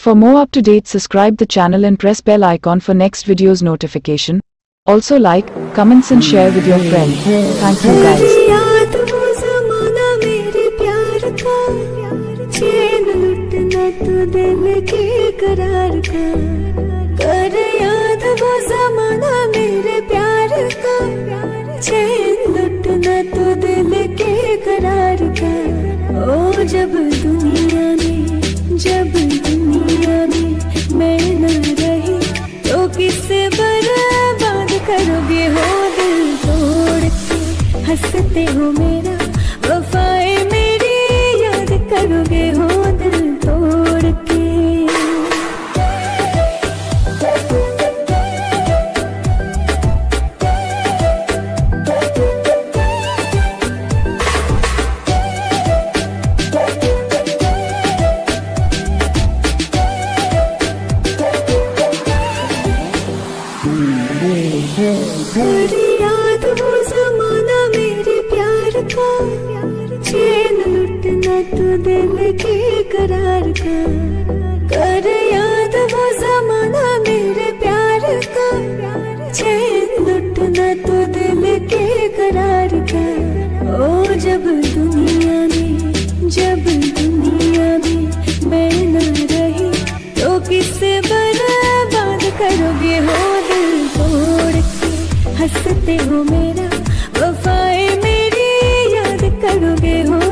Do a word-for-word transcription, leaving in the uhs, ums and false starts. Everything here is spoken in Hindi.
For more up-to-date, subscribe the channel and press bell icon for next videos notification. Also like, comments and share with your friend. Thank you guys. याद वो ज़माना मेरे प्यार का, चैन लुटना तो दिल के करार का। कर याद वो ज़माना मेरे प्यार का, चैन लुटना तो दिल के करार का। ओ जब दुनिया में, जब दुनिया में मैं न रही तो किससे बर्बाद करोगे हो दिल तोड़ के। हंसते हो मेरा वफाएं मेरी याद करोगे हो दिल तोड़ के। कर याद वो ज़माना मेरे प्यार का, चैन लुटना तो दिल के करार का। कर याद वो ज़माना मेरे प्यार का, चैन लुटना तो दिल के करार का। ओ जब दुनिया में, जब दुनिया में मैं न रही तो किससे बर्बाद करोगे हो दिल तोड़ के। हंसते हो मेरा वफाएं मेरी याद करोगे हो